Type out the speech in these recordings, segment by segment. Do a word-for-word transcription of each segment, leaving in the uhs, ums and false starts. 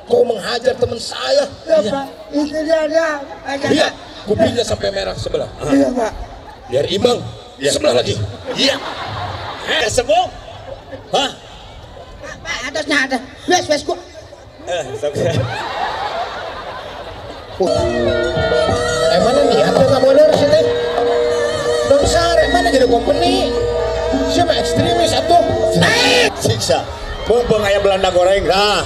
kau menghajar teman saya. Ya, iya. Pak, itu dia dia. Lihat, kupingnya sampai merah sebelah. Iya, Pak. Biar imbang. Ya. Sebelah lagi. Iya. Eh, sembuh. Hah? Pak, atasnya ada. Wes, wes gua. Eh, sampai. Eh, mana nih? Ada nggak bener sih teh? Dong sare mana jadi company? Siapa ekstremis atau? Siksa. Mumpung ayam Belanda goreng. Nah.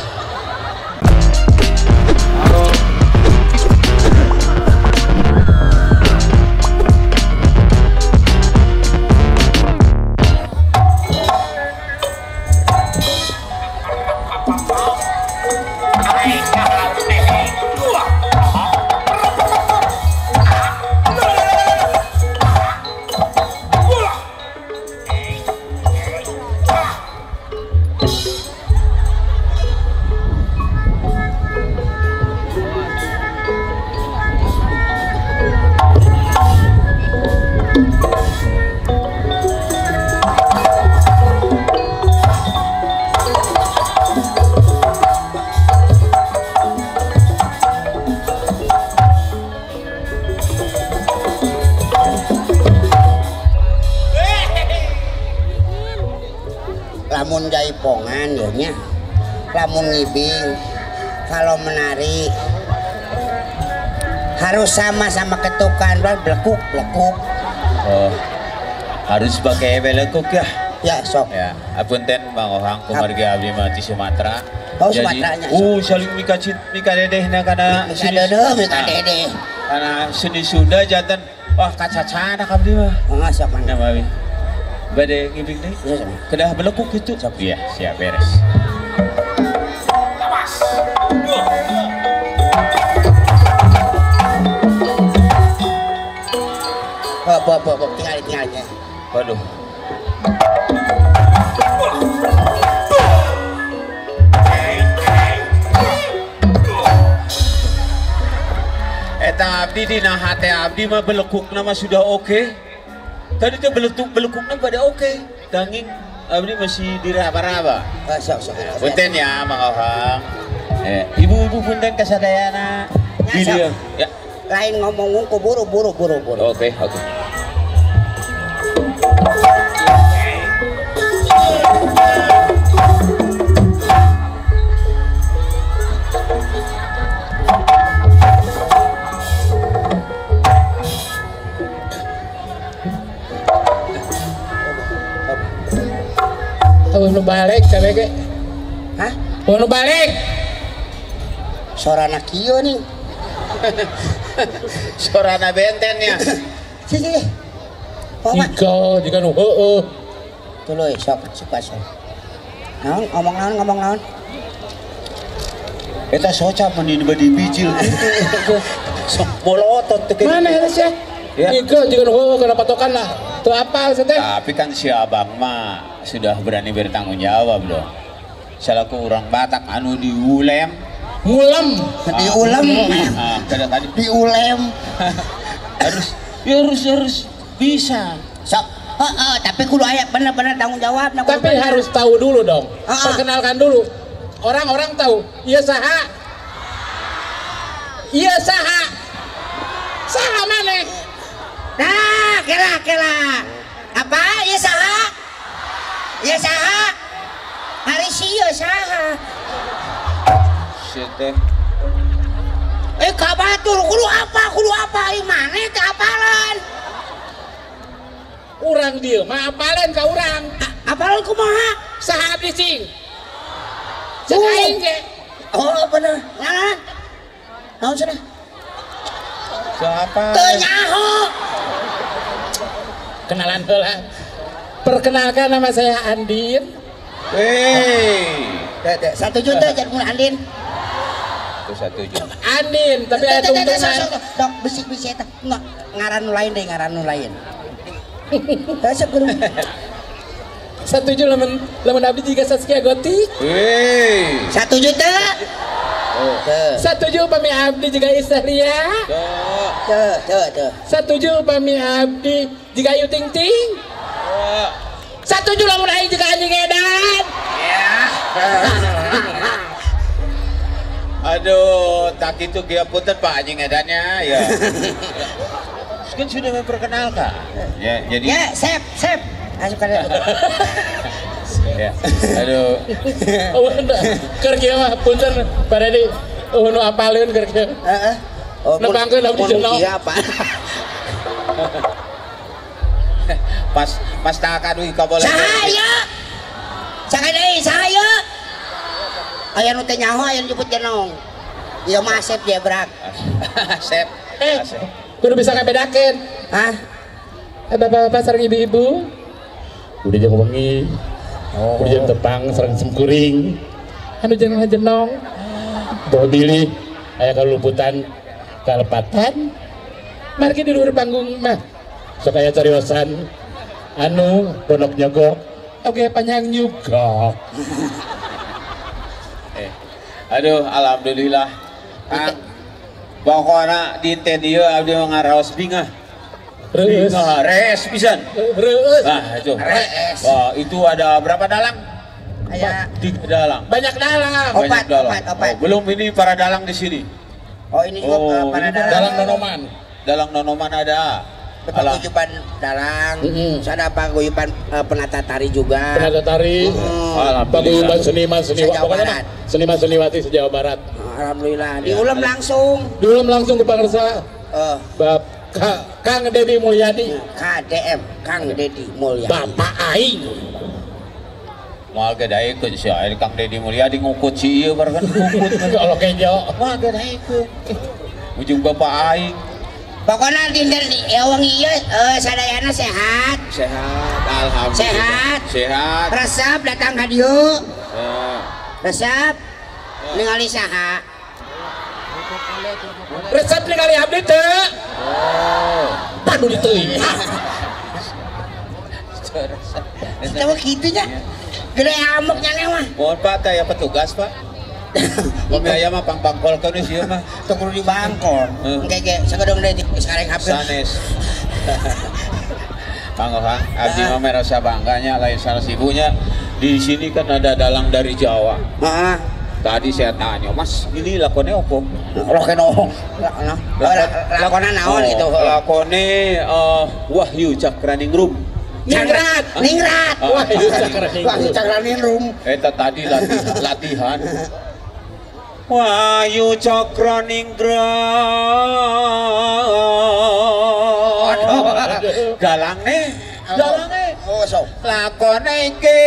Lamun jaipongan ya nya, lamun ngibing, kalau menari harus sama-sama ketukan, belekuk belekuk. Oh, harus pakai belekuk ya? Ya sok. Ya, apunten Bang Ohang kumarga abdi mah ti Sumatera. Oh, Sumateranya. Uh, saling mika cit mika dedehna kana mika dedeh, mika dedeh. Kana seni Sunda janten wah kacacana abdi mah. Oh, sok mana babi. Bade ngibing deh. Kedah belekuk gitu. Iya, siap beres. Tawas. Oh, bo, bo, bo, tinggal, tinggal ya. Waduh. Eta abdi dina hate abdi mah belekuk nama sudah oke. Okay. Tadi tuh belekuk belekuknya pada oke. Okay. Danging abdi masih diraba-raba. Oh, sok, sok. Punten ya, Mang Ohang. Eh, ibu-ibu punten kasadayana. Ya, ya. Lain ngomong ku buru buru buru buru. Oke, okay, oke. Okay. Oh, nu balik cabe ge. Hah? Oh, nu balik. Sorana kieu nih. Sorana bentennya. Si si. Oh, Iko jika nu heueuh. Tuluy sok suka sok. Naon ngomong naon ngomong naon? Eta soca mending badi bijil. Sok bolotot teh. Mana eta sih? Ya. Iko jika nu heueuh kana patokan lah. Tuh apal teh. Tapi kan si abang mah sudah berani bertanggung jawab dong. Salaku orang Batak anu diulem, ngulem, diulem, ah, tadi diulem. harus, ya harus harus bisa. Sok, oh, oh, tapi kudu aya bener-bener tanggung jawab. Tapi bener. Harus tahu dulu dong. Oh, perkenalkan dulu. Orang-orang tahu. Iya saha. Iya saha. Saha mana? Nah, kela kela. Apa? Iya saha. Iya saha. Hari siyo saha. Sete. Eh kabatur, kudu apa? Kudu apa? Imane teh apalan. Urang dieu mah apalan ka urang. Apalan kumaha? Saha abdi cing. Cek aing ge. Oh bener. Naon? Naon cenah? Siapa? Teu nyaho. Kenalan heula. Perkenalkan nama saya Andin. Hei, satu juta jadi mulai Andin. Itu satu juta. Andin, tapi ada tuntunan. Dok, bisik-bisik eta. Enggak, ngaran nu lain deh, ngaran nu lain. Satu juta lemen lemen abdi jika Saskia Gotik. Hei. Satu juta. Oh. Satu juta pami abdi jika Isahlia. Tuh, tuh, tuh. Satu juta pami abdi jika Ayu Ting Ting. Satu juta lamun aing jika anjing edan. Ya. Aduh, tak itu kia punten Pak anjing edannya ya. Kan sudah memperkenalkan. Ya, jadi Ya, sep, sep. Masuk ke dalam. ya. Aduh. Oh, keur kieu mah punten pada di oh nu apaleun keur kieu. Heeh. Oh, Nebangkeun abdi jenong. Iya, Pak. Pas pas tak kaduh ka boleh. Sahaya. Sakadei sahaya. Aya nu teh nyaho aya nu jemput jenong. Ieu mah sep jebrak. Sep. Eh, Sep. kudu bisa ngabedakeun. Hah? Eh, bapak-bapak sareng ibu-ibu. Udah jeung wengi. Oh. Udah jeung tepang sareng semkuring. Anu jenong jenong. Bawa bilih aya kaluluputan kalepatan. Margi di luar panggung mah. Sok aya cariosan anu pondok nyogok. Oke, panjang nyugok. Eh. Aduh, alhamdulillah. Kang, pokokna dinten ieu abdi ngaraos bingah. Reus. Bingah res pisan. Reus. Nah, itu. Res. Wah, itu ada berapa dalang? Aya Tiga dalang. Banyak dalam. Opat, Banyak dalang. opat, opat. Oh, belum ini para dalang di sini. Oh, ini juga Oh, para ini dalang. Dalam nonoman. Dalang nonoman ada. Alah. Paguyuban dalang. Mm-mm. Terus ada paguyuban eh, penata tari juga. Penata tari. Alhamdulillah. Paguyuban seniman seniwati. Se-Jawa Pokoknya Barat. mah seniman seniwati se-Jawa Barat. Alhamdulillah. Diulam langsung. Dulu langsung ke pangarsa Eh, Bap Ka- Kang Dedi Mulyadi. K D M Kang Dedi Mulyadi. Bapak aing. Moal gadaikeun si air Kang Dedi Mulyadi ngukut si ieu barengan ngukut. Kalau kejo. Moal gadaikeun. Ujung bapak aing Pokoknya dinten ewangi ieu eh, sadayana sehat. sehat, alhamdulillah. Sehat. Sehat. Resep datang ka dieu. Eh, Resep ningali saha? Resep nih kali abdi teu. Oh. Padu diteuing. Kita mah kitu nya. Gede amoknya nih mah. Mohon Pak, taya petugas Pak. Pembiaya mah pang-pangkolkeun geus ieu mah. Teu kudu di Bangkor. Hmm. Engke ge sagadong deui sekarang hapeun. Sanes. Kang Kang, abdi mah merasa bangganya lain salah ibunya. Di sini kan ada dalang dari Jawa. Heeh. Tadi saya tanya, Mas, ini lakonnya apa? Lokeno. Lakona naon gitu. Lakone eh, Wahyu Cakraningrum. Ningrat, ningrat. Ah. Wahyu Cakraningrum. Wahyu Cakraningrum. Eta tadi latihan. latihan. Wahyu Cakraningrat. Galang nih, galang nih. Oh, sok. Lakone ke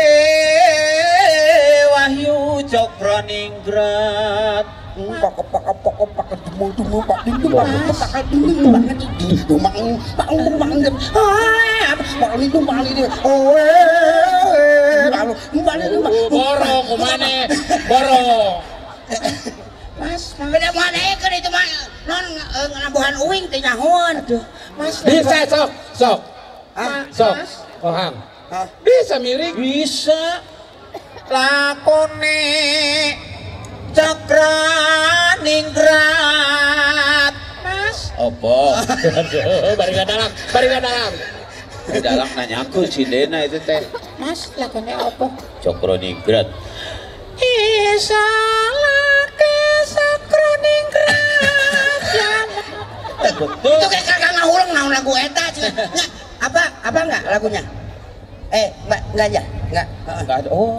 Wahyu Cakraningrat. Pak pak pak pak demu demu pak demu pak pak demu pak demu pak pak pak pak itu pak ini oh lalu balik Boro kumane? Boro. Mas beda mana kan itu mah non ngelabuhan uing teh nyahoan mas Bisa sok, sok. ah Sok. Ohang. ah Bisa miring. Bisa lakone Cakraningrat. Mas. Apa? Aduh, bari dalam, bari dalam. Di dalam nanyaku si Dena itu teh. mas lakonnya apa Cakraningrat. Isalake Cakraningrat ya Betul. itu kayak kagak ngahulang naon lagu eta cenah. Nya, apa apa enggak lagunya eh mbak enggak aja enggak Heeh. Enggak ada. Oh.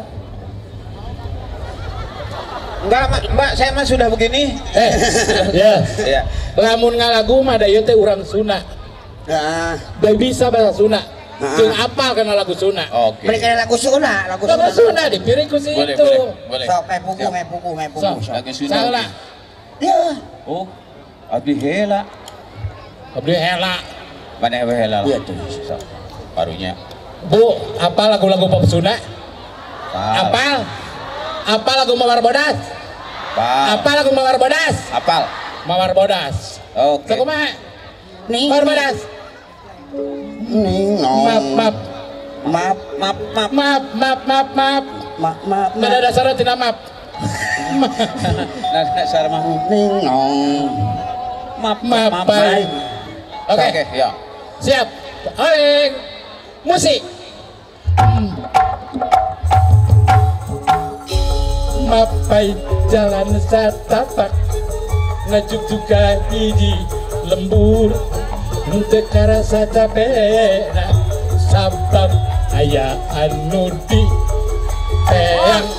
Enggak, Mbak, Mbak, saya mah sudah begini. Eh, ya. Ya. Lamun ngalagu mah da ieu teh urang Sunda. Nah, Da bisa bahasa Sunda. Heeh. Jeung apal kana lagu Sunda. Oke. mereka ada lagu Sunda lagu Lagu Sunda Sunda dipiring ku si Boleh, itu. boleh, boleh. sok main buku Siap. main buku main buku Sok. sok Lagu Sunda. Salah. ya Oh, abdi hela. Abdi hela. Mana we hela? Iya tuh. Sok. Barunya. Bu, apa lagu-lagu pop Sunda? Apal. Apal? Apa lagu Mawar Bodas? Apal. Apa lagu Mawar Bodas? Apal. Mawar Bodas. Oke. Sakumaha? nih Mawar Bodas. ning no Maaf, maaf. maaf Maaf, maaf. Maaf, maaf, maaf, maaf. maaf maaf Nada dasarnya tina maaf. Nah, dasar mah. ning no Maaf, Maaf, maaf. baik. Oke, Oke, ya. siap. Oling. Musik. Hmm. Maaf, baik. jalan satapak ngajuk juga hiji lembur henteu karasa capekna sabab aya anu di teang.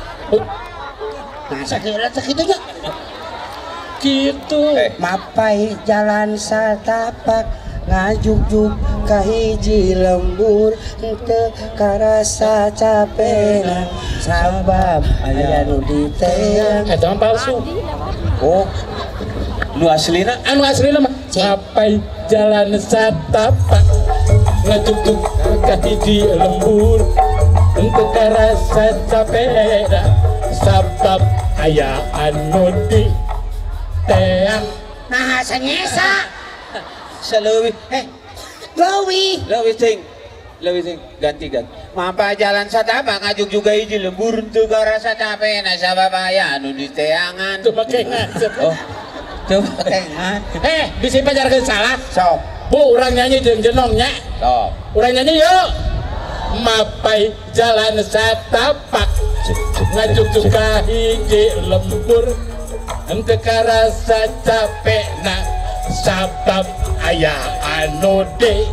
Nah sakira sakitu nya Gitu mapai jalan satapak ngajuk-juk kahiji lembur henteu karasa capekna sabab aya nu di teang. eta mah palsu. Oh, lu aslina? Anu aslina mah mapai jalan satapak ngajuk-juk kahiji lembur henteu karasa capekna sabab aya anu di teang. Nah sanyesa Saleuwih. Eh, Gawi leuwih ting. Leuwih ting. Ganti ganti. Mapa jalan satapak ngajuk juga hiji lembur teu karasa capekna sabab aya anu di teangan. Tuh makengan. Oh. Coba kengan. Eh, bisa pajarkeun salah. Sok. Bu, urang nyanyi jeung jenongnya. Sok. Urang nyanyi yuk. Mapai jalan satapak ngajuk ka hiji lembur henteu karasa capekna sabab aya anu di.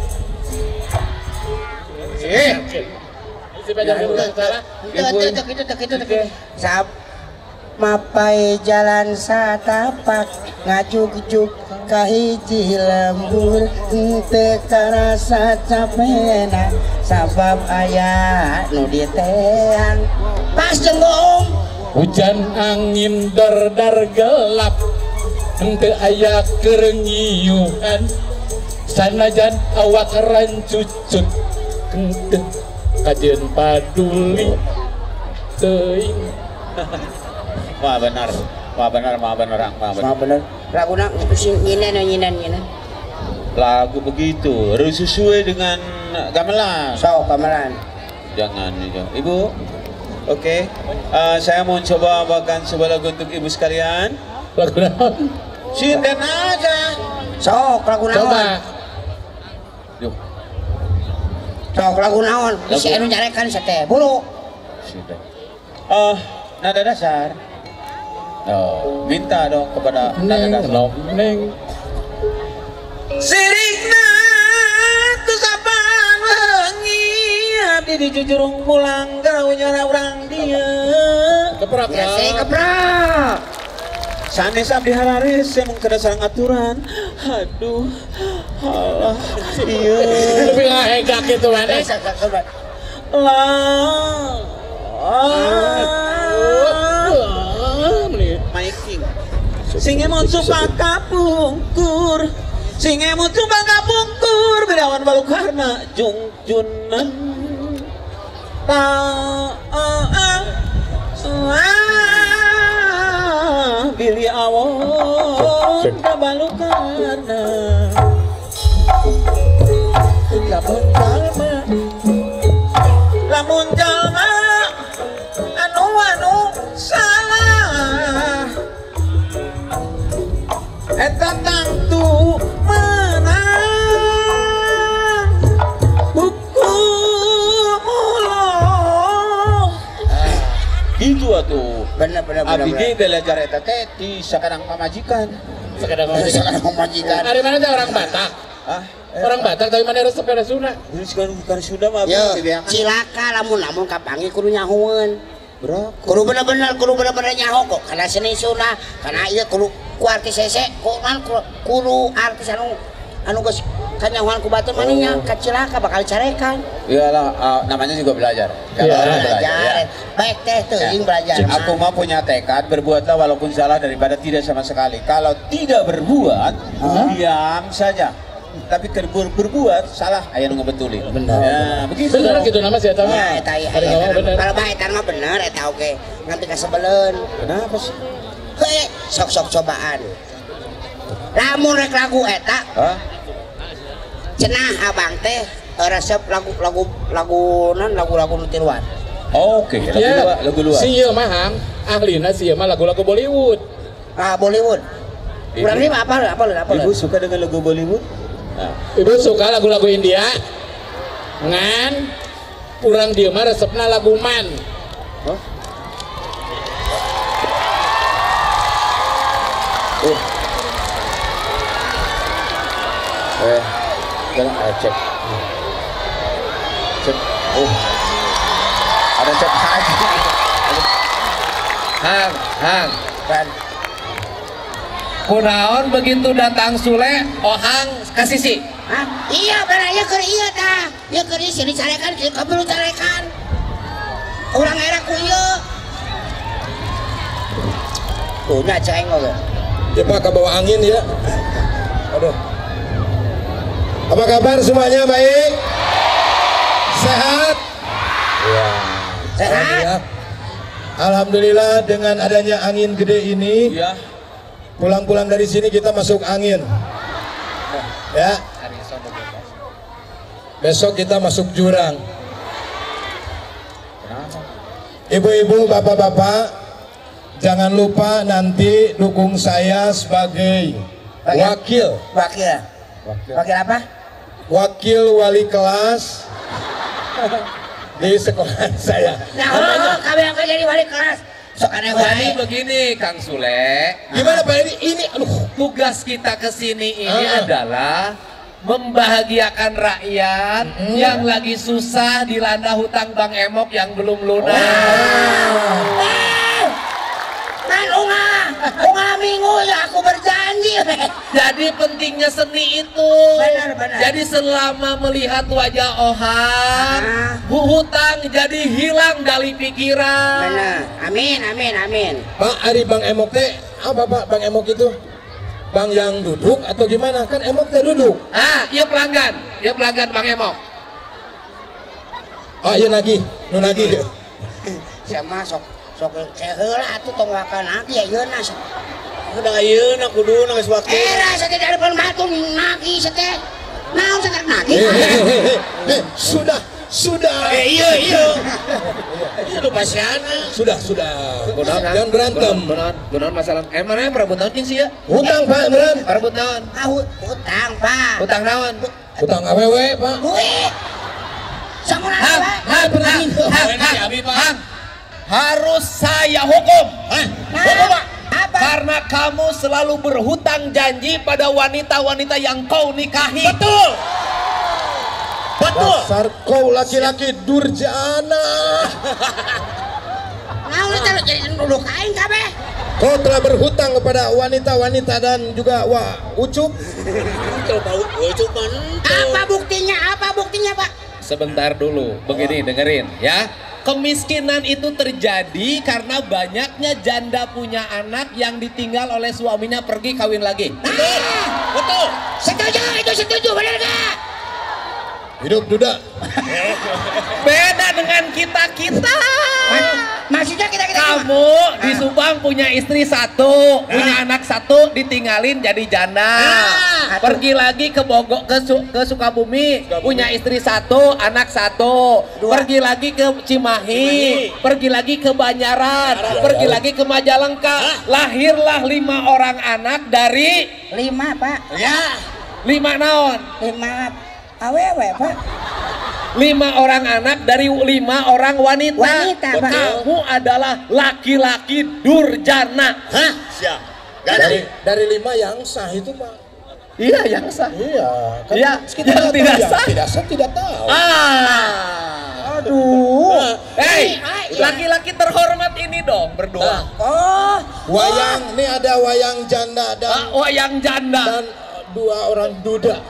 Eh, bisa pajarkeun urang salah. Sab mapai jalan satapak ngajuk-juk kahiji lembur henteu karasa capekna sabab aya nu di teang. Pas jenggong Hujan angin dar-dar gelap henteu aya kerengiuhan sanajan awak rancucut henteu kajeun paduli teuing. Wah benar. Wah benar, wah benar, wah benar. mah bener laguna sing nyinan nyinan nyinan Lagu begitu harus sesuai dengan gamelan. sok pameran. Jangan itu. Ibu. Oke. Eh, saya mau coba bawakan sebuah lagu untuk ibu sekalian. Lagu naon? Sinden aja. Sok lagu naon? Coba. Yuk. Sok lagu naon? Bisa anu nyarekan sate bulu. Sinden. Oh, nada dasar. Oh, minta dong kepada nada Neng, dasar. nong, neng. Sirikna tu kapan wengi abdi di jujurung pulang garau nyara urang dia. Keprak Ya saya ya. keprak. Sanes abdi hararis emang kada sareng aturan. Aduh. Alah. Iya. Lebih ngahegak itu mana? Bisa keprak. Lah. Ah. Making. Sing emon sumpah kapungkur. Sing emon sumpah kapungkur birawan balukarna jungjunan. Ta ah ah. Ah, Billy awon kabalukarna. Lamun jalma, lamun jalma, anu anu salah. Eta tangtu menang buku mulo. Gitu atuh. Bener bener bener. Abdi ge belajar eta teh di sakarang pamajikan. Sekarang ngomong. Sekarang pemajikan. Dari mana tuh orang Batak? Ah, Orang Batak tapi mana resep ada Sunda? Terus kan bukan Sunda mah Yo, bibiakan. cilaka lamun lamun kapangi kudu nyahueun. Bro, Kudu bener-bener kudu bener-bener nyaho kok. Karena seni Sunda, karena ieu kudu ku artis sese, kudu kudu artis anu anu geus kanyahoan ku batur maninya ka cilaka bakal carekan. iyalah uh, namanya juga belajar. Kalau Iya. orang Belajar. Baik teh teuing belajar. Ya. Aku mah punya tekad berbuatlah walaupun salah daripada tidak sama sekali. Kalau tidak berbuat, diam saja. Tapi kerbur berbuat salah aya nu ngebetulin. Benar. Ya, begitu. Bener gitu nama sih eta mah. Ya, eta ieu Hari ngomong bener. kalau bae eta mah bener eta oge. Nganti kasebeleun. Kenapa sih? Heuh, sok-sok cobaan. Lamun rek lagu eta, Hah? cenah abang teh resep lagu-lagu lagu non lagu-lagu nu tiluan. Oke, lagu Ya, luar, lagu luar. si ieu mah hang ahlina si ieu mah lagu-lagu Bollywood. Ah Bollywood. Urang Ibu- ieu mah apa apa apa. Ibu suka dengan lagu Bollywood? Nah, Ibu suka lagu-lagu India. Ngan urang dieu mah resepna lagu man. oh? Uh. Eh, jangan ada cek. Cek. Oh. Ada cek haji. Hang, hang. Kan. Kunaon begitu datang Sule, ohang kasih si. Hah? Iya benar ya keur iya tah. Ya keur ieu sini carekan kieu kabelu carekan. Urang era ku ieu. Tuh nya ceng oge. Ya Pak, kebawa angin ya. Aduh. Apa kabar semuanya, baik? Sehat? Ya. Sehat? Ya. Alhamdulillah dengan adanya angin gede ini, Iya. pulang-pulang dari sini kita masuk angin. Ya. Besok kita masuk jurang. Ibu-ibu, bapak-bapak, jangan lupa nanti dukung saya sebagai wakil Wakil. Wakil apa? wakil wali kelas di sekolah saya. Nah, kamu yang jadi wali kelas. Sok aneh Jadi wae. begini Kang Sule, Gimana Pak ini? Ini aduh. tugas kita ke sini ini Ah. adalah membahagiakan rakyat yang lagi susah dilanda hutang Bang Emok yang belum lunas. Kan unga, unga minggu ya aku berjanji. Jadi pentingnya seni itu. Benar, benar. Jadi selama melihat wajah Ohang, Ah. bu hutang jadi hilang dari pikiran. Benar. Amin, amin, amin. Pak, Ari Bang Emok teh apa Pak Bang Emok itu? Bang yang duduk atau gimana? Kan Emok teh duduk. Ah, iya pelanggan, iya pelanggan Bang Emok. Oh iya lagi, nu lagi. Sama sok sok saya heula atuh tong wakan lagi ya yeuna. Udah ayeuna kuduna geus waktu. Era sate dari pelmatun nagi sate. Naon sate nagi? Eh, eh, eh, eh, eh, sudah, sudah. Eh iya iya. Iya lu pasiana. Sudah, sudah. Jangan berantem. Benar, benar masalah. Eh mana yang perebut naon sih ya? Hutang Pak, beneran. Perebut naon? Ah, hutang, Pak. Hutang naon? Hutang awewe Pak. Duit. Samuel Hang, Pak. hang, hang, hang, hang, hang. Harus saya hukum. Hukum Pak. Apa? Karena kamu selalu berhutang janji pada wanita-wanita yang kau nikahi. Betul. Betul. Dasar kau laki-laki durjana. Naon eta lu jadi duduk aing kabeh? Kau telah berhutang kepada wanita-wanita dan juga wah ucup. Apa buktinya? Apa buktinya, Pak? Sebentar dulu, begini dengerin ya. Kemiskinan itu terjadi karena banyaknya janda punya anak yang ditinggal oleh suaminya pergi kawin lagi. Betul. Betul. Setuju, itu setuju, benar enggak? Hidup duda. Beda dengan kita-kita. Maksudnya kita-kita Kamu di Subang punya istri satu, punya anak satu, ditinggalin jadi janda. Nah. Pergi lagi ke Bogor, ke, Su- ke Sukabumi, punya istri satu, anak satu. Dua. Pergi lagi ke Cimahi, pergi lagi ke Banjaran, pergi lagi ke Majalengka. Lahirlah lima orang anak dari lima, Pak. ya lima naon. Lima awewe, Pak. Lima orang anak dari lima orang wanita. Wanita, Pak. Kamu adalah laki-laki durjana. Hah? Siap. Dari dari lima yang sah itu Pak. Iya, yang sah. Iya. Kan Iya, kita yang nggak tidak tahu ya. sah. Tidak sah tidak tahu. Ah. Aduh. Hei, laki-laki terhormat ini dong berdoa. Oh, Wayang, ini ada wayang janda dan Ah, wayang janda. dan uh, dua orang duda.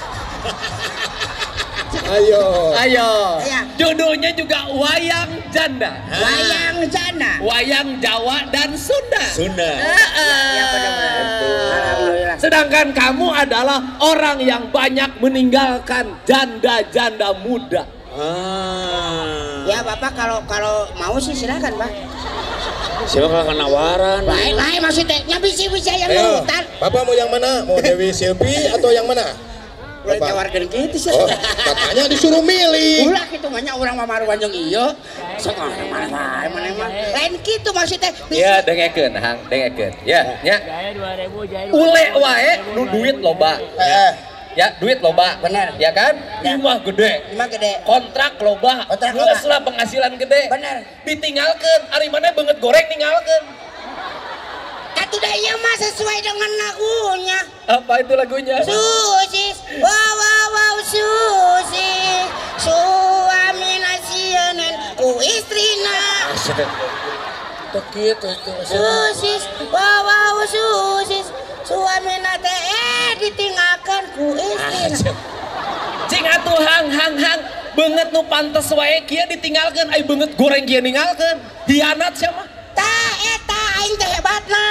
Ayo. Ayo. Iya. Judulnya juga wayang janda. wayang jana. Wayang Jawa dan Sunda. Sunda. Ah, ah. Ya, benar-benar. Alhamdulillah. Sedangkan kamu adalah orang yang banyak meninggalkan janda-janda muda. Ah. Ya, Bapak kalau kalau mau sih silakan, Pak. Silakan nawaran. Lain lain maksudnya bisa-bisa yang Ayo, nurutan. Bapak mau yang mana? Mau Dewi Silpi atau yang mana? Udah Bapak. tawarkan gitu sih. Oh, katanya disuruh milih. Ulah gitu banyak orang mamaruan yang iyo. Sok mana mana mana mana. Lain gitu maksudnya. Ya, dengekeun, Hang, dengekeun. Ya, nya. Ule wae nu duit loba. Eh, Ya, duit loba. Bener. Ya kan? Ya. Rumah gede. Lima gede. Kontrak loba. Kontrak Geus loba. lah penghasilan gede. Bener. Ditinggalkeun, ari mana beungeut goreng ninggalkeun. Kan atuh da ieu mah sesuai dengan lagunya. Apa itu lagunya? Susis, wow wow wow susis, suamina sieun ku istrina. Teu kitu tuh. Susis, wow wow susis, suamina teh eh ditinggalkeun ku istrina. Cing atuh hang hang hang beungeut nu pantes wae kieu ditinggalkeun ai beungeut goreng kieu ninggalkeun. Hianat sia mah. Tah eta aing teh hebatna.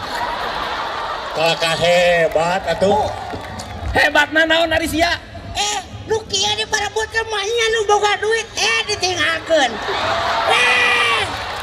Kakak hebat atuh. Hebatna naon ari sia? Eh, nu kieu diparebutkeun mah nya nu boga duit eh ditinggalkeun. Eh.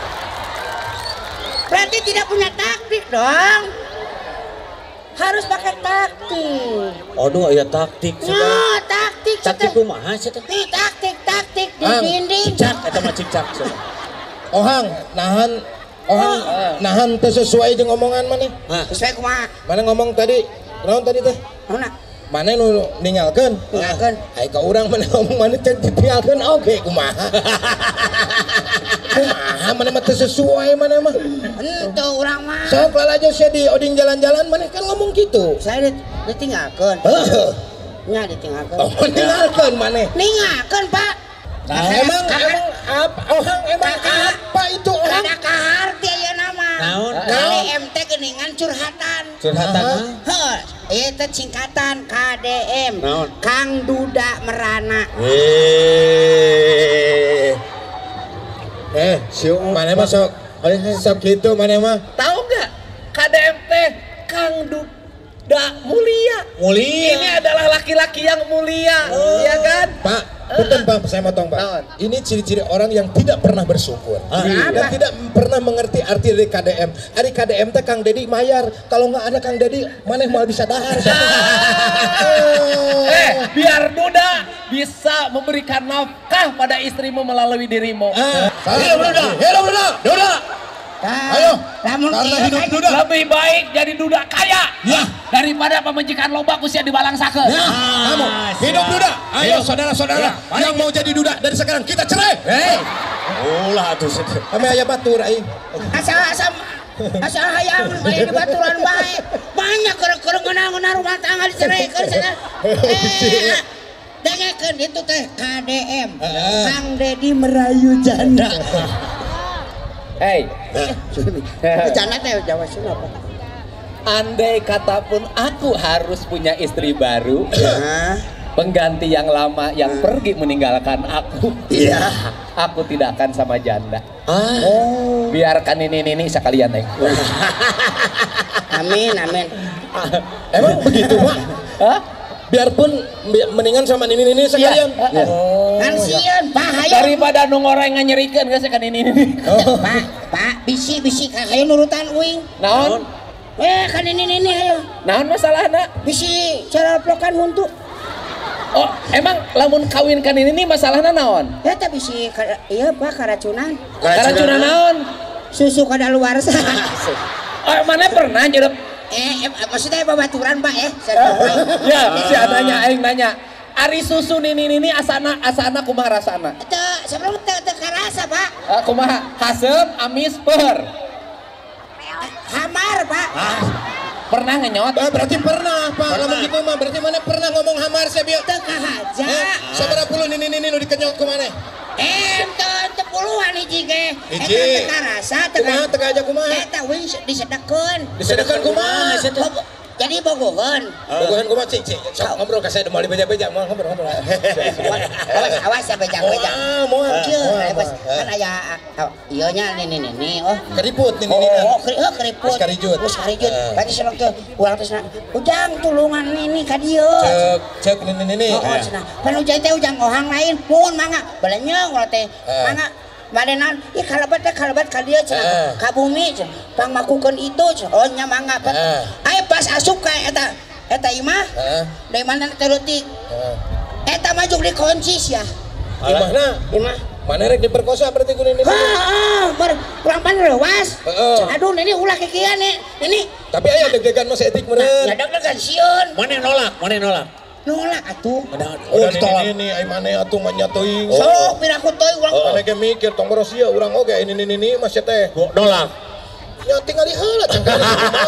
Berarti tidak punya taktik dong. Harus pakai taktik. Aduh aya taktik Nah, taktik. Taktik kumaha sih teh? Nih taktik, taktik di Hang, dinding. cicak eta mah cicak. Ohang, nahan Ohang, nahan teu sesuai jeung omongan maneh. Sesuai kumaha? Mana ngomong tadi? Naon tadi teh? Naonna? Mana nu ninggalkeun? Ninggalkeun. Ai ka urang mana ngomong mana teh ditinggalkeun oge kumaha. Kumaha mana mah teu sesuai mana mah. Henteu urang mah. Sok lalajo sia di oding jalan-jalan mana kan ngomong gitu. Saya ditinggalkeun. Heuh. Nya ditinggalkeun. Oh, ninggalkeun maneh. Ninggalkeun, Pak. Nah, emang emang apa? Ohang emang Kakak. apa itu ohang? Kada kaharti aya nama. Naon? K D M teh geuningan curhatan. Curhatan. Heuh, ieu teh singkatan K D M. Naon? Kang Duda Merana. Eh. Eh, siu mana mah sok. Sok gitu mana mah. Tahu nggak? K D M T Kang Duda Mulia. Mulia. Ini adalah laki-laki yang mulia, ya kan? Pak, punten Pak, saya motong Pak. Naon? Ini ciri-ciri orang yang tidak pernah bersyukur dan Kenapa? tidak pernah mengerti arti dari K D M. Ari K D M teh Kang Dedi mayar. Kalau nggak ada Kang Dedi, maneh mau bisa dahar. Eh, biar Duda bisa memberikan nafkah pada istrimu melalui dirimu. Hidup Duda, hidup Duda, Duda. Ayo, lamun karena ieu hidup kan Duda. Lebih baik jadi Duda kaya Ya. daripada pemajikan loba kusia di balangsakeun. Ya, kamu hidup Duda. Ayo saudara-saudara yang mau jadi Duda dari sekarang kita cerai. Hei. Ulah atuh. Kami aya batur aing. asal asal asal hayang aya di baturan bae. Banyak keur-keur ngeunah-ngeunah rumah tangga diceraikeun cenah. Eh, dengekeun itu teh K D M. Kang Dedi merayu janda. Hei, Janda teh Jawa Sunda apa? andai kata pun aku harus punya istri baru, Hah? pengganti yang lama yang pergi meninggalkan aku, Iya. aku tidak akan sama janda. Oh. Biarkan ini ini sekalian, Neng. Amin, amin. Emang begitu, Pak? Hah? Biarpun bi- mendingan sama ini ini sekalian. Iya. Kan sieun, Pak, hayu. Daripada nu ngoreng nganyerikeun geus kan ini ini. Pak, Pak, bisi-bisi hayu nurutan uing. Naon? Eh, kan ini ini hayu. Naon masalahna? Bisi cara plokan huntu. Oh, emang lamun kawin kan ini nih masalahna naon? Ya teh bisi ka- iya Pak karacunan. Karacunan naon? Susu kadaluarsa. Oh, mana pernah nyerep? Eh, eh, maksudnya babaturan Pak eh. Ya, si nanya aing nanya. Ari susu nini nini asana asana kumaha rasana? Itu sebelum teu teu karasa Pak. Ah, kumaha? Hasem, amis, per. Hamar Pak. Pernah ngenyot? Ah, berarti pernah, Pak. Lamun gitu mah berarti mana pernah ngomong hamar saya bieu. Teu kahaja. Sabaraha puluh ini ini nu dikenyot ku maneh. Eh, teu teu puluhan hiji ge. Hiji. Eta teu karasa teu Kumaha teu aja kumaha? Eta wing disedekeun. Disedekeun kumaha? Bogo- Jadi bogohan. Bogohan kumaha cik cik. Sok ngobrol ka saya deumah di beja-beja, moal ngobrol ngobrol. Awas awas ya bejang-bejang. Moal, moal. Kieu, moal, bos. moal. Kan aya ieu nya nih nih nih nih oh. Keriput ini Oh, ini. oh, keri, oh keriput. Geus karijut. Geus karijut. Eh. Berarti seneng teh urang teh cenah. Ujang tulungan ini ka dieu. Cek cek ini ini. Oh, oh cenah. Pan ujang teh ujang ohang lain. Mun mangga balenyeng urang teh. Eh. Mangga badenan ih kalebat teh kalebat ka dieu Eh. cenah. Ka bumi cenah. Pangmakukeun itu cenah. Oh nya mangga. Eh. Aya pas asup ka eta eta imah. Heeh. Dari mana teh leutik. Eta mah juk dikunci sia. Gimana? Imah. Mana rek diperkosa berarti ku ini. Ah, ber kurang pan leuwas. Heeh. Aduh, ini ulah kikian nih. Ini Tapi aya deg-degan mah etik meureun. ya deg-degan sieun. Mana nolak? Mana nolak? Nolak atuh. Oh, ditolak. Ini ai mana atuh mah nya teuing. Sok piraku teuing urang. Mana ge mikir tong boros ieu urang oge ini ini ini mas teh. Nolak. Ya tinggal di heula cangkali.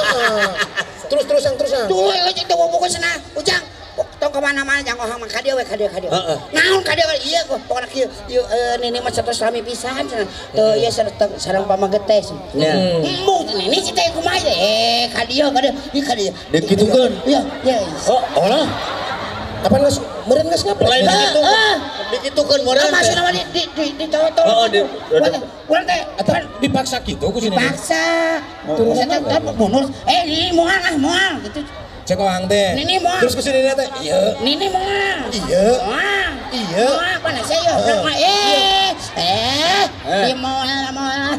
Terus terus yang terus yang. Tuh, ujang tuh buku sana, ujang. Tong kemana-mana jangan ngomong ka dia we ka dia ka dia. Naon ka dia iya kok pokona kieu ieu nini mah satos lami pisan cenah. Teu ieu sareng pamagetes. Ya. Embung nini si teh kumaha eh ka dia ka dia ieu ka dia. Dikitukeun. Iya, iya. Oh, olah. Apa nges meureun nges ngapel? Lain gitu. Dikitukeun meureun. Masih nama di di di di tol. Oh, di. Urang teh Atau dipaksa gitu ku sini. paksa. Turun teh mundur. Eh, ini moal ah, moal gitu. Cek orang teh. Nini moal. Terus ku sini teh. Iya. Nini moal. Iya. Moal. Iya. Moal apa nasi yo? Eh, eh, di moal moal.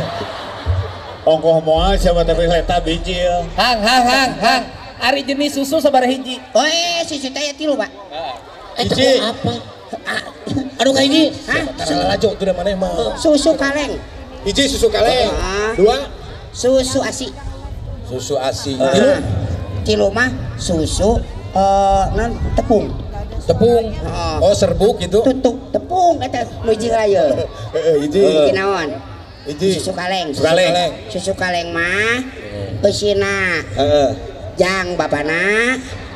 Ongkoh moal siapa tapi leta biji ya. Hang, hang, hang, hang. Ari jenis susu sabar hiji. Oh, eh, si Cita ya tilu, Pak. Hiji. Apa? Aduh kayak ini. Hah? Salajo tuh mana mah. Susu kaleng. Hiji susu kaleng. Ah. Dua Susu asi. susu asi. Ah. Tilu Tilu mah susu eh non tepung. tepung. Ah. Oh serbuk gitu. Tutuk tepung eta nuji raya. Heeh, hiji. Iki naon? Hiji. Susu kaleng. Susu kaleng. Susu kaleng mah eusina Heeh. jang babana.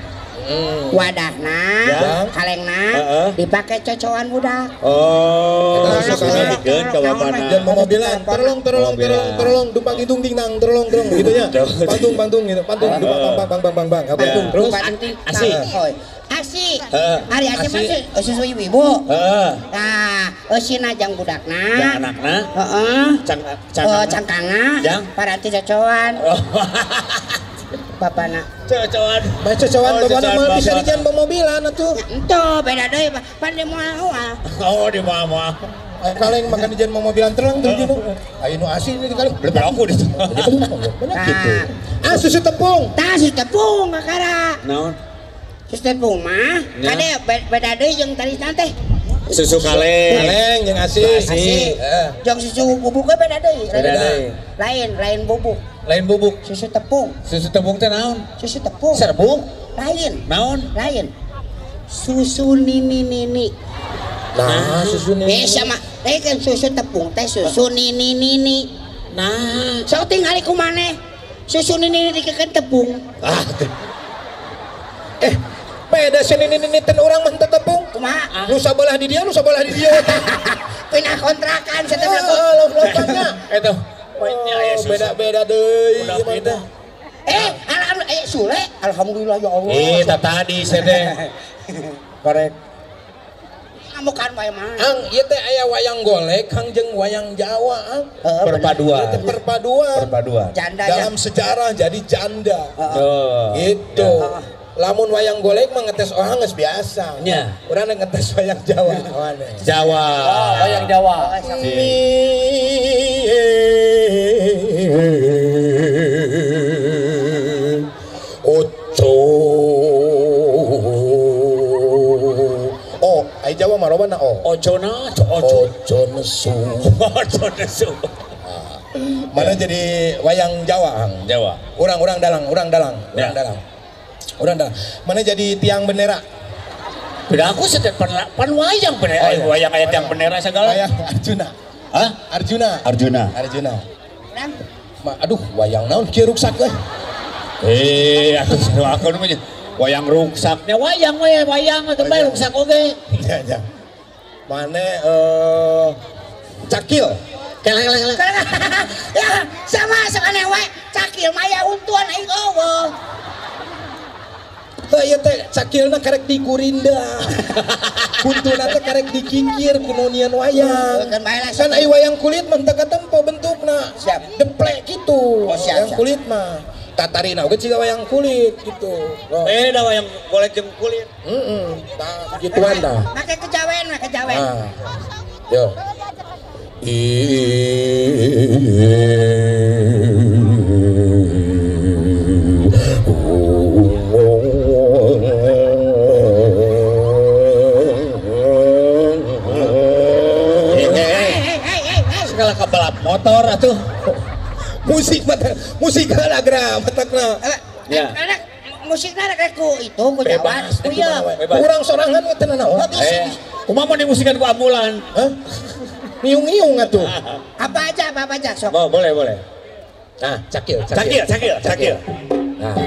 Wadahna, Jang. kalengna, Heeh. dipakai cocokan budak. Oh, Eta susu kaleng dikeun ka bapana. Dan mau mobilan, terolong, terolong, terolong, terolong, dumpang hitung ding nang, terolong, terolong, gitu ya. Pantung, pantung, gitu, pantung, dumpang, bang, bang, bang, bang, bang, pantung, terus. Asi. Asi. Heeh. Hari asi Asi. mah susu ibu-ibu. Heeh. Nah, eusina jang budakna. Yang anakna Heeh. cang Oh, cang cangkangna. Jang. Paranti cocokan. Oh. Bapana. Cocokan. Baca cocokan, Oh, bapak cocokan, mah bisa bapak. dijan bawa mobilan atuh. Ento beda deui pan di moal. Oh, di mama. Eh, kaleng makan dijan bawa mobilan terang tuh gitu. Ayo nu asin ini kaleng. Lebih aku di situ. Banyak gitu. Nah, Ah susu tepung. tah susu tepung kakara. Naon? Susu tepung mah Ya. kade be- beda deui jeung tadi teh. Susu kaleng. Kaleng yang asi. Asi. Heeh. Jeung susu bubuk ge beda deui. Beda deui. Lain, lain bubuk. Lain bubuk. Susu tepung, Susu tepung teh naon? susu tepung. Serbuk. Lain, Naon? lain. Susu nini-nini. Nah, susu Eh ini. sama, eh kan susu tepung teh susu nini-nini. Nah. So tinggal ku maneh. Susu nini dikeun tepung. Ah. teh. Eh, beda sini ini ini ten orang mah teu tepung. Kumaha? Nu sabelah di dia, nu sabelah di dia teh. Pindah kontrakan setelah Ah, lompat-lompatnya. Itu. Oh, beda-beda deui Udah ieu mah beda. teh. Eh, alhamdulillah, eh Sule, alhamdulillah ya Allah. Eh, tadi saya teh. Korek. Ngamukan bae mah. Ang ieu teh aya wayang golek, hang jeung wayang Jawa, ang. Heeh, Perpaduan. Ieu teh perpaduan. Perpaduan. janda Dalam sejarah jadi janda. Oh. Gitu. Lamun wayang golek mah ngetes orang geus biasa. Nya. Urang ngetes wayang Jawa. Wane. Jawa. Wayang Jawa. Oco. Oh, ai Jawa mah robana oh. Ojo na, ojo. Ojo nesu. Ojo nesu. Mana jadi wayang Jawa, Ang? Jawa. Urang-urang dalang, urang dalang, urang Ya. dalang. Urang dalang. Mana jadi tiang bendera? Beda aku setiap pan, pan wayang bener. Oh, iya. Wayang ayat yang bendera segala. Wayang Arjuna. Hah? Arjuna. Arjuna. Arjuna. Urang, Ma, aduh, wayang naon kieu ruksak euy. Eh, aku sudah aku namanya. Wayang ruksaknya wayang we, wayang atau bae ruksak oge. Ya, ya. Mane eh cakil. Keleng keleng keleng. ya, sama sakane wae cakil maya untuan aing eueuh. Heuh ieu teh cakilna karek dikurinda. Kuntuna teh karek dikikir ku nonian wayang. Kan bae lah. Kan ai wayang kulit mah teu katempo bentukna. Siap. Deplek gitu. Oh, siap, Wayang siap. kulit mah. Tatarina oge ciga wayang kulit gitu. Oh. Beda wayang golek jeung kulit. Heeh. Tah gituan dah. Make kejawen, make kejawen. Ah. Yo. Hei, hei, hei, hei, hei. Segala kebalap motor atuh. Musik mata musik lagra matakna. Eh, Ya. anak musiknya ada kayak ku itu ku Jawa. Bebas. Ku iya. Bebas. Kurang sorangan we teh naon? Eh, kumaha mau dimusikan ku ambulan? Hah? Ngiung-ngiung atuh. Apa aja, apa aja sok. Oh, boleh, boleh. Nah, cakil, Cakil, cakil, cakil. Nah.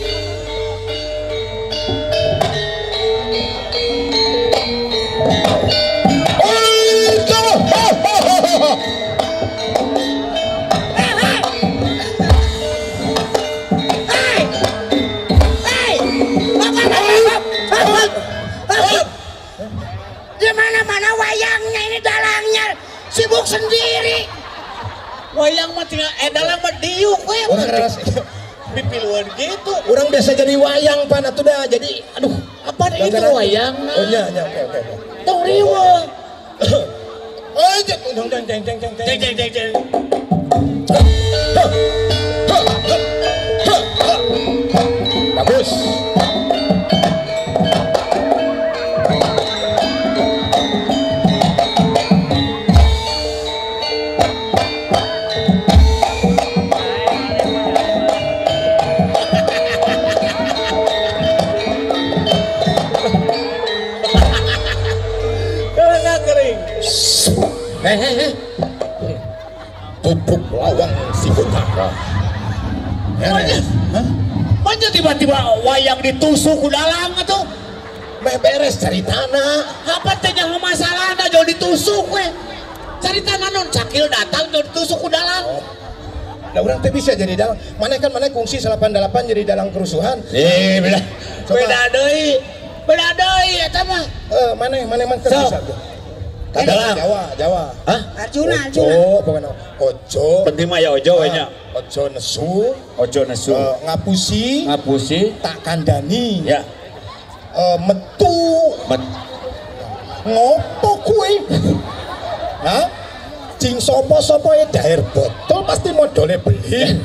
Di mana-mana wayangnya ini dalangnya sibuk sendiri. Wayang mah tinggal eh dalam mah diuk we. Orang keras. Pipiluan gitu. Orang biasa jadi wayang pan atuh dah. Jadi aduh, Apa itu Gara-gara- wayang? Oh nya nya oke oke oke. Tong riwa. Oh, jeng jeng jeng jeng jeng jeng. Jeng jeng jeng jeng. Bagus. Karena kering. Heh heh heh. Tutup lawang si Betara. Manja, manja tiba-tiba wayang ditusuk ku dalang atuh. Meh beres ceritana. Apa teh nyaho masalahna jauh ditusuk we. Caritana non cakil datang jauh ditusuk ku dalang. Nah, orang teh bisa jadi dalang. Mana kan mana kungsi delapan delapan jadi dalang kerusuhan. Eh, beda. Coba. Beda deui. Beda deui eta mah. Eh, mana mana mana kan So. bisa tuh. Dalang. Jawa, Jawa. Hah? Arjuna, Arjuna. Ojo, pokoknya ojo. Penting mah ya ojo we nya. Ah, Ojo nesu, Ojo nesu. eh, ngapusi, Ngapusi. tak kandani. Ya. Eh, metu, Bet. ngopo kuwi? Hah? Cing sopo-sopo ya daer botol pasti modalnya beli.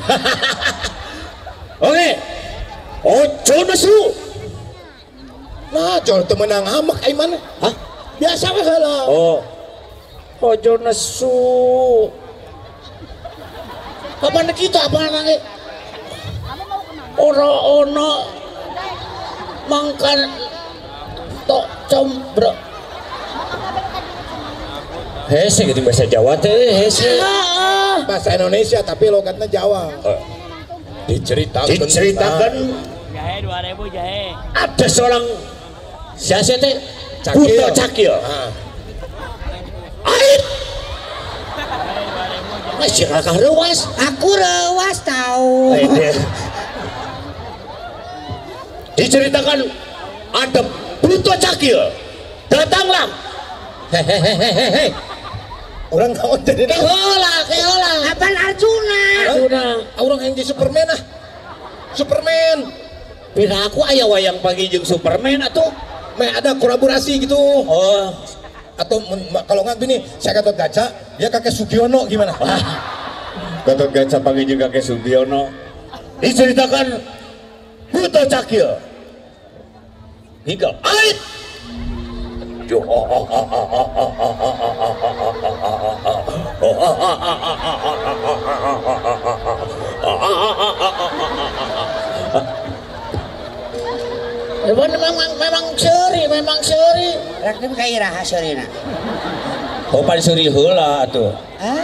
Oke. Ojo nesu. Nah, jol temenang amak ai mana? Hah? Biasa we heula. Oh. Ojo nesu. Apa nek kita apa nang ora ono mangkan tok combro. Hese gitu bahasa Jawa teh hese. Bahasa Indonesia tapi logatnya Jawa. Diceritakan. Diceritakan Jahe dua ribu jahe. ada seorang siapa teh Cakil. Buto Cakil. Nah, Ait. Masih kakak rewas. Aku rewas tahu. Diceritakan ada Buto Cakil. Datanglah. Hehehehehe. orang kawan jadi dalang. Kehola, kehola. Apaan Arjuna? Arjuna. Orang yang di Superman ah. Superman. Pira aku aya wayang pagi jeung Superman atuh. Meh ada kolaborasi gitu. Oh, Atau men- ma- kalau nggak gini, saya Gatot Kaca, dia kakek Sugiono gimana? Gatot Kaca pagi jeung kakek Sugiono. Diceritakan Buto Cakil. Hingga ait. Memang memang memang seri, memang seri. Rakyat kayak iraha serina. Oh, pan suri heula atuh.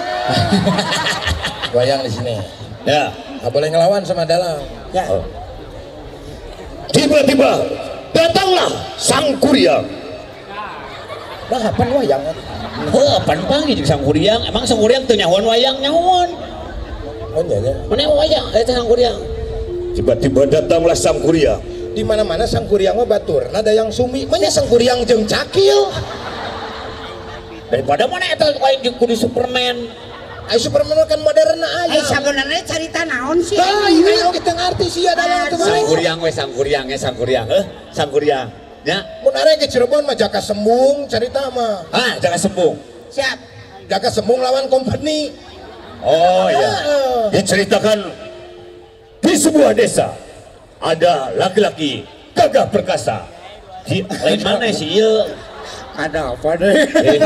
Wayang di sini. Ya. Nggak boleh ngelawan sama dalang. Ya. Oh. Tiba-tiba datanglah Sang Kuryang. Nah, kapan wayang? Heuh, pan panggil jeung Sang Kuryang. Emang Sang Kuryang teu nyahoan wayang nyahoan. Oh iya ya. Mana wayang eta Sang Kuryang. Tiba-tiba datanglah Sang Kuryang. Di mana-mana Sang Kuryang mah batur. Ada yang sumi, mana Sang Kuryang jeung Cakil. Daripada mana eta wayang jeung kudu Superman. Ay Superman kan modern aja. Eh sebenarnya cerita naon sih? Ah, iya kita ngerti sih ya dalang itu. Sang Kuryang we Sang Kuryang eh Sang Kuryang. Eh, Sang Kuryang. Ya. Mun arek ke Cirebon mah Jaka Sembung cerita mah. Ah, jangan sembung. Siap. Jaka Sembung lawan company. Oh iya. Ah, Diceritakan di sebuah desa ada laki-laki gagah perkasa. Di lain mana sih ieu? ada apa deh?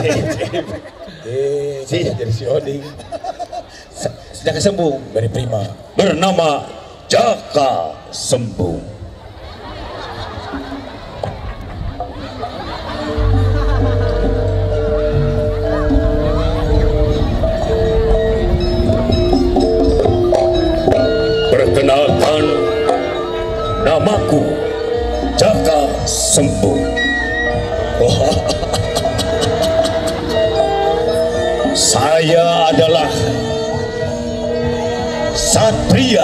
Eh, si jadi si Oding. Jaka Sembung Dari Prima. bernama Jaka Sembung. Namaku Jaka Sembung. Saya adalah satria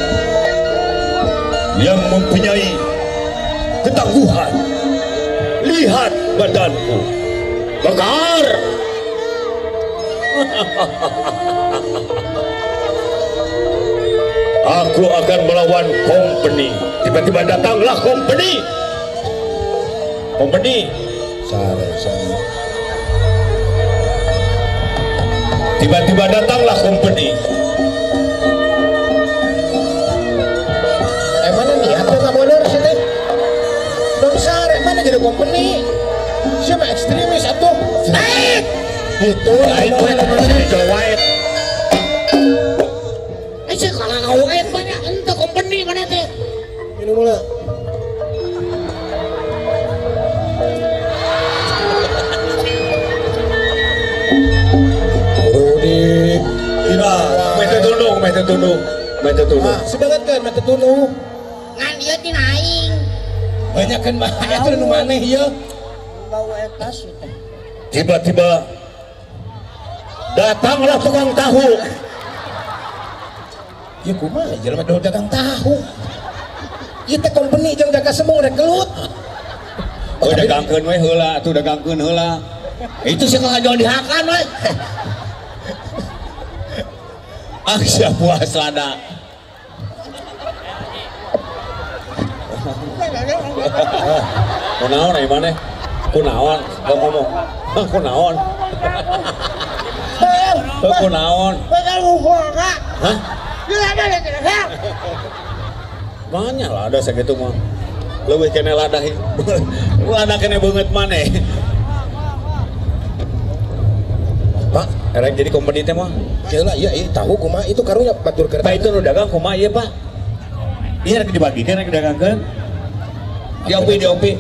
yang mempunyai ketangguhan. Lihat badanku, Bekar. Aku akan melawan company. Tiba-tiba datanglah company. Company. Sare, sare. Tiba-tiba datanglah company. Eh mana nih? Apa nggak bener sih teh? Dong sare mana jadi company? Siapa ekstremis atuh? Eh! Itu Itu jelawet. Eh sih kalau ngawet banyak ente company mana teh? Minum dulu. Rudi. Ina, mete tundung, mete tundung, mete tundung. Sebagian kan mata tunu. Ngan dia tina aing. Banyak kan banyak tuh nu maneh ieu. Bawa etas itu. Tiba-tiba datanglah tukang tahu. Ya kumaha jelema dol dagang tahu. Ieu teh company jeung Jaka Sembung rek gelut. Oh, dagangkeun we heula, atuh dagangkeun heula. Itu sih kalau dihakan we. Ah, siap puas lada. Kunaon ai maneh? Kunaon? Gak ngomong. Ah, kunaon? Eh, kunaon? Bakal ngumpul kak. Hah? Dia ada di sana. Banyak lah ada segitu mah. Leuwih kene ladah. Ladah kene beungeut maneh. Pak, erek jadi kompeni teh mah. Ya lah, iya, iya, tahu kumaha itu karunya batur kereta. Pak itu nu dagang kumaha ieu, Pak? Iya rek dibagikeun rek didagangkeun. Diopi diopi.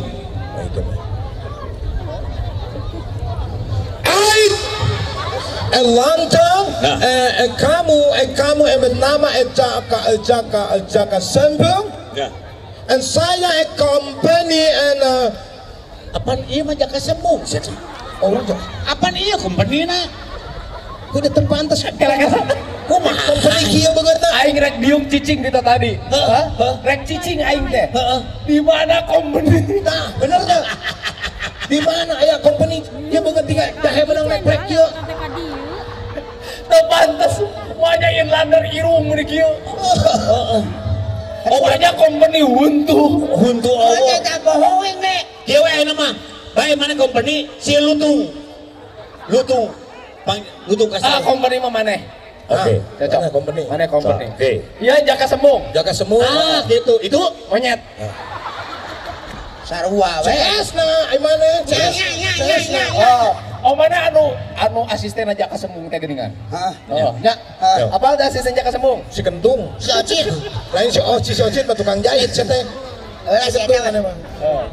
Ait, eh lantang, Nah. eh, eh kamu, eh kamu eh bernama eh Jaka, eh Jaka, eh Jaka Sembung, Ya. and saya eh company and uh, Apaan ieu mah Jaka Sembung? oh Jaka, Apaan ieu kompenina? udah terpantas. Kira-kira Kumaha company kieu beungeutna? aing rek diung cicing kita tadi. Heeh, rek cicing aing teh. Heeh. Di mana company? Nah, bener tuh. Di mana aya company? Dia beungeut tiga dahe menang naik brek kieu. Teu pantes moanya yang landar irung di kieu. Oh, banyak company huntu. Huntu Dia Allah. tak bohongin nek. Kieu we ayeuna mah. Bae mana kompeni si Lutung. Lutung. Pang Lutung Ah, kasar. company mah maneh. Oke. Cocok. Mana company? Mana company? Oke. Iya, Jaka Sembung. Jaka Sembung. Ah, gitu. Itu Monyet. Sarua we. C S na, ai mana? C S. Ya ya ya ya ya. Oh, oh mana anu anu asisten Jaka Sembung teh geuningan. Hah. Oh, nya. Apa ada asisten Jaka Sembung? Si Kentung. Si Ocin. Lain si Oci, si Ocin mah tukang jahit sia teh. Eulah Si si Kentung eta. mana mah? Oh.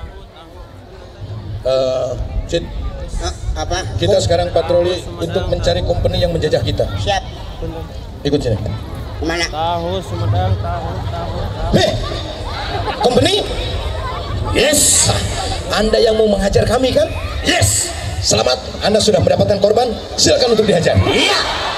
Eh, Cid, Hah, apa? kita sekarang patroli untuk mencari company yang menjajah kita. Siap. Ikut sini. Mana? Tahu Sumedang, tahu, tahu, tahu. Hei, company? Yes. Anda yang mau menghajar kami kan? Yes. Selamat, Anda sudah mendapatkan korban. Silakan untuk dihajar. Iya.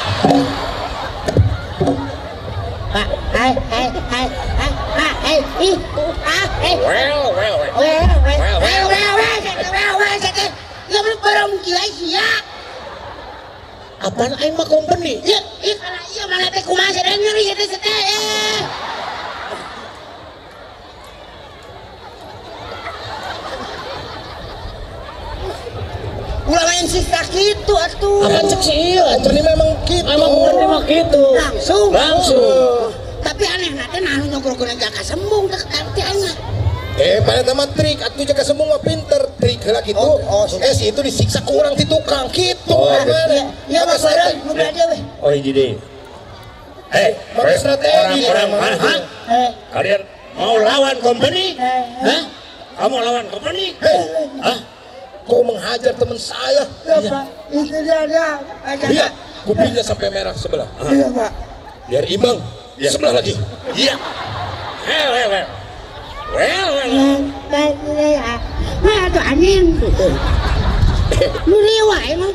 Pak, hai, hai, hai, hai, hai, hai, ih, ah, eh. well, well, well. Well, well, well, well, well, well, well, well, ya belum barang gila ya. Apaan aing mah company? Ya, ih, kalau iya mana teh kumaha sadaya nyeri teh teh. Eh. Ulah main sista gitu atuh. Apaan cek si ieu? Company memang gitu. Emang company mah gitu. Langsung. Langsung. Tapi aneh nanti nah nyogrok-nyogrok Jaka Sembung teh artiannya. Eh, pada nama trik, atuh Jaka Sembung mah pinter trik heula gitu. Oh, oh, eh, si itu disiksa kurang ti tukang gitu. Oh, Gimana? Ya mah bareng nu berada we. Oh, jadi. Hei, Pakai strategi orang-orang dia, mana? Mang. Eh, Kalian mau lawan company? Hah? Kamu lawan company? Hei, Hah? kau menghajar teman saya. ya Pak, itu dia dia. Lihat, kupingnya sampai merah sebelah. Iya Pak. Biar imbang. Ya. Sebelah lagi. Iya. Hei, hei, hei. Well, well. Mah tuh angin. Lu riwa emang.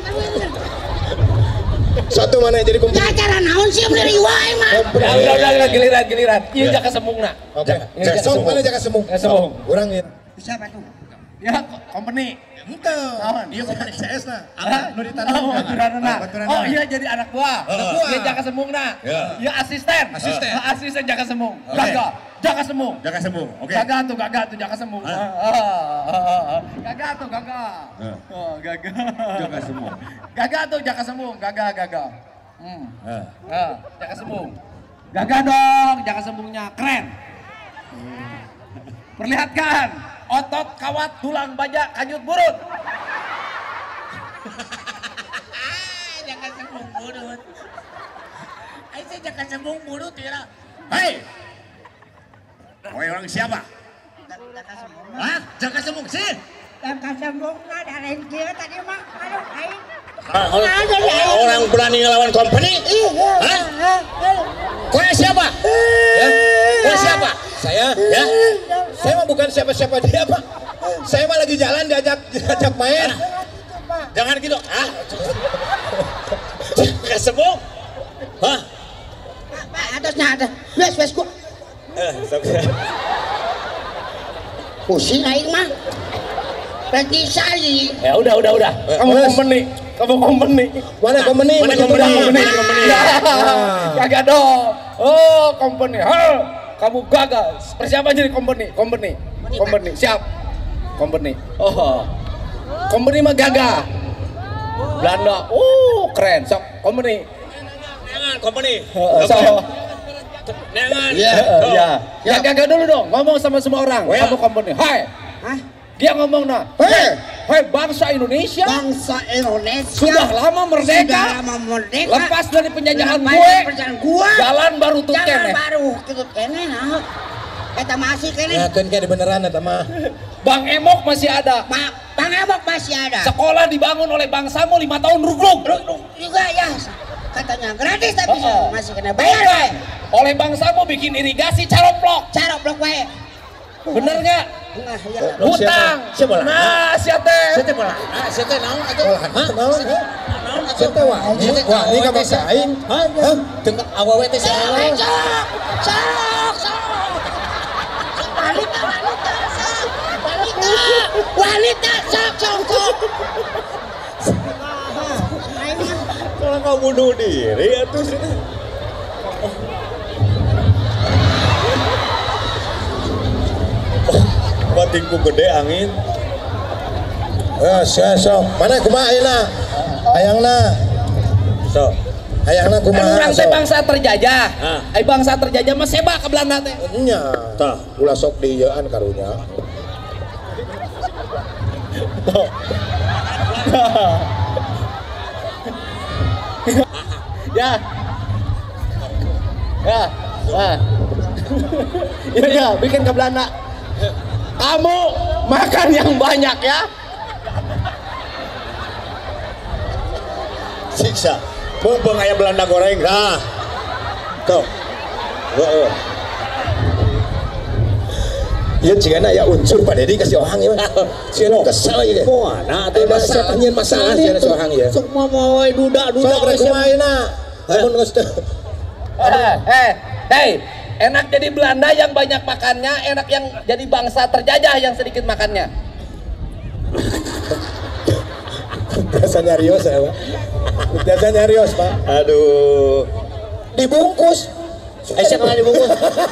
Satu mana yang jadi kumpul? Cara naon sih lu riwa emang. Ya, udah, udah, udah, giliran, giliran. Iya, jaka semungna. Oke. Ini Jaka jaka semung, semung. mana jaka semung? Jaka semung. Urang ya. Siapa tuh? Ya, company. Ente. Iya kompani C S na. Hah? Nu ditanam. Oh, baturanana. Baturanana. Oh iya jadi anak buah. Anak buah. Iya jaka semungna. Ya. Ya asisten. Asisten. Ah, asisten jaka semung. Oke. Gagal. Jaka semung. Jaka semung. Oke. Gagal tuh, gagal tuh jaka semung. Ah, ah, ah, ah. Gagal tuh, gagal. Ah. Oh, gagal. Jaka semung. Gagal tuh jaka semung, gagal, gagal. Hmm. Ah. Ah, jaka semung. Gagal dong, jaka semungnya keren. Perlihatkan otot kawat tulang baja kanyut burut. Jangan sembung burut. Ai saya jangan sembung burut ya. Hei. Woi orang siapa? Jangan sembung. Hah? Jaka semung sih. Jangan sembung nggak ada lain dia tadi mah. Aduh, ai. Orang berani ngelawan company? Hah? Kau siapa? Ya? Kau siapa? Saya, ya? Saya mah bukan siapa-siapa dia, Pak. Saya mah lagi jalan diajak diajak main. Jangan gitu. Ah. Jaka semung. Hah? Pak, atasnya ada. Wes, wes gua. Eh, sok. Pusing aing mah. Berarti saya. Ya udah udah udah. Kamu Mas. company, kamu company. Mana company? Mana Mana company? company? company. Ya, kagak dong. Oh company. Hal, kamu gagal. Persiapan jadi company, company, company. Siap. Company. Oh, company mah gagah. Belanda. Oh keren. Sok company. Jangan company. Uh, so, Jangan. ya, ya. Ya gagah dulu dong. Ngomong sama semua orang. Well. Kamu company. Hai. Hah? Dia ngomong nah. Hei. Hai bangsa Indonesia. Bangsa Indonesia Sudah lama merdeka. Sudah lama merdeka. Lepas dari penjajahan Lepas gue. dari penjajahan gua. Jalan baru tuh Jalan kene. baru gitu kene nah. Eta masih kene. Ya kan kayak beneran eta mah. Bang Emok masih ada. Pak, Bang Emok masih ada. Sekolah dibangun oleh bangsamu lima tahun rugluk. Juga ya. Katanya gratis tapi Oh. masih kena bayar we. Oleh bangsamu bikin irigasi caroplok. Cara blok we. Bener nggak? Nah, ya. Hutang. Siapa lah? Nah, siapa? Siapa lah? Ah, siapa naon atuh? Hah? Naon? Siapa wah? Wah, ini ka masain. Hah? Hah? Tengah awewe teh Sok, salah. sok, sok. Wanita, wanita, sok. Wanita, wanita, sok, sok, sok. Kalau kau bunuh diri atuh sini. Batingku gede angin. Eh, so, so. Mana kumaha ayeuna? Hayangna. So. Hayangna Kan kumaha? orang teh bangsa terjajah. Ah. Ai bangsa terjajah mah seba ke Belanda teh. Nya, tah, ulah sok dieueun karunya. Ya. Ya. Nah. Ya, ya, bikin ke Belanda. Kamu makan yang banyak ya. Siksa. Mumpung aya Belanda goreng. Nah. Tuh. Heeh. Ieu cigana aya unsur Pak Dedi kasih ohang ieu. Sieun kesel ieu. Moana teh bahasa anjeun masalah sieun si ohang ieu. Sok mah mau duda-duda. Sok rek kumaha ayeuna? Mun geus teu. Eh, eh, hei, enak jadi Belanda yang banyak makannya, enak yang jadi bangsa terjajah yang sedikit makannya. Biasa nyarios ya, Pak. Biasa nyarios, Pak. Aduh. Dibungkus. Eh, siapa yang dibungkus?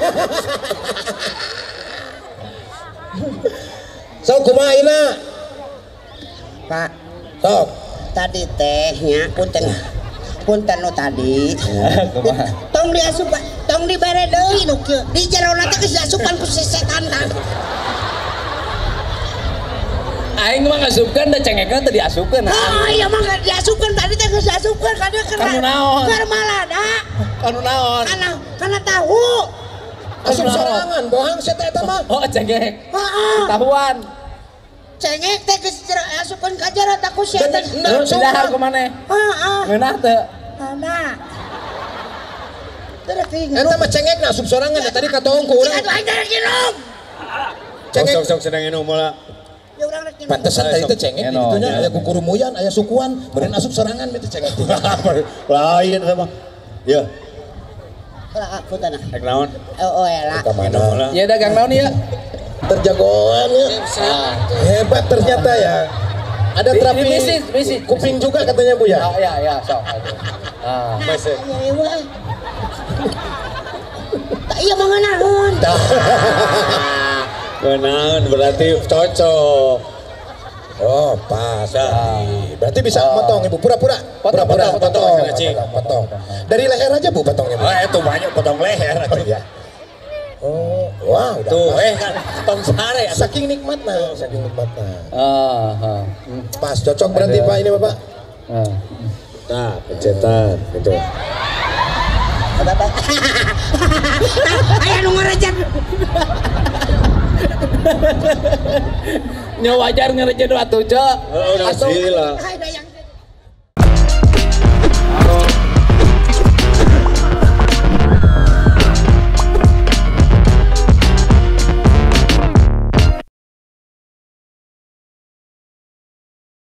Sok kumaha ayeuna? Pak, Sok. tadi tehnya punten punten nu tadi. Tong diasupan, tong dibere deui nu kieu. Di jero nanti geus diasupan ku si setan tah. Aing mah ngasupkeun da cengekna teu diasupkeun. Oh iya mah geus diasupan tadi teh geus diasupan kada kana. Kanu naon? Keur malada. Kanu naon? Kana kana tahu. Asup sorangan, bohang saya eta mah. Oh, cengek. Heeh. Tahuan. Cengek teh geus diasupan ka jero tah ku si setan. Terus dahar ku maneh. Heeh. Ngeunah teu? Ana. Terus Eta mah cengek na asup sorangan tadi katoong ku urang. Aduh, aing teh minum. Cengeng. Sok sok sedang inu mola. Ya urang rek nginum. Pantesan tadi teh cengeng Eno, gitunya ya. aya kukurumuyan, aya sukuan, beureun asup serangan itu cengeng. Lain sama. Ya, Lah punten ah. ek naon? Oh, oh elah. Ka mana? Ya dagang naon ya? Terjagoan ya. Hebat ternyata ya. Ada Di- di terapi bisnis, bisnis. kuping juga katanya Bu ya. Oh ya ya sok. Ah. Masih. Ya weh. Tak iya mangenaheun. Benar, berarti cocok. Oh, pas. Berarti bisa potong Ibu, pura-pura. Potong, Pura-pura, potong, potong, potong, potong, potong. Dari leher aja Bu potongnya Bu. Oh, itu banyak potong leher Oh, iya. Oh, wow, udah tuh pas. eh kan tong sare ya. Saking nikmatnya, saking nikmatnya. Ah, ah. Pas, cocok berarti Pak ini Bapak. Ah. Nah, pencetan gitu. Apa-apa. Aya nu ngarejet. Nya wajar ngerejeun atuh, Cok. Oh, udah Atuh. sila. Hai dayang